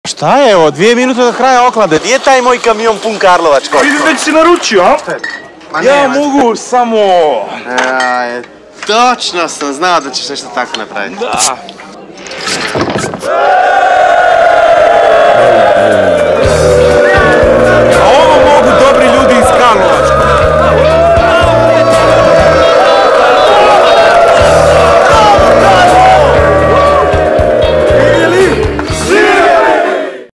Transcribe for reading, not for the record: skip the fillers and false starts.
Šta je ovo? 2 minute do kraja oklade. Gdje je taj moj kamion pun Karlovačko? Vidim da si naručio, a? Ja mogu samo... Točno sam znao da ćeš nešto tako napraviti. Da.